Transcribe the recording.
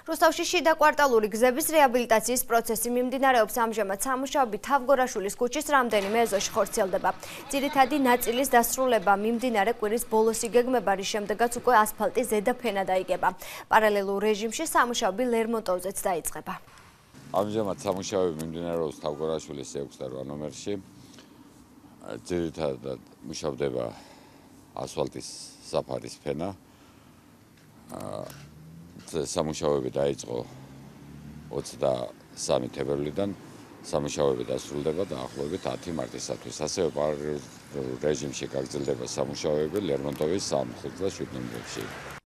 რუსთავში შიდა კვარტალური გზების რეაბილიტაციის პროცესი მიმდინარეობს ამჟამად სამუშაოები თავგორაშვილის ქუჩის რამდენიმე ეზოში ხორციელდება. ძირითადი ნაწილის დასრულება მიმდინარე კვირის ბოლოს იგეგმება, რის შემდეგაც უკვე ასფალტის ზედა ფენა დაიგება. პარალელურ რეჟიმში სამუშაოები ლერმონტოვზეც დაიწყება. ამჟამად სამუშაოები მიმდინარეობს თავგორაშვილის 6-8 ნომერში. ძირითადად მუშავდება ასფალტის საფარის ფენა. სამუშაოები დაიწყო 23 თებერვლიდან, სამუშაოები დასრულდება დაახლოებით 10 მარტისათვის. ასევე პარალელურ რეჟიმში გაგრძელდება სამუშაოები ლერმონტოვის 3-7 ნომერში.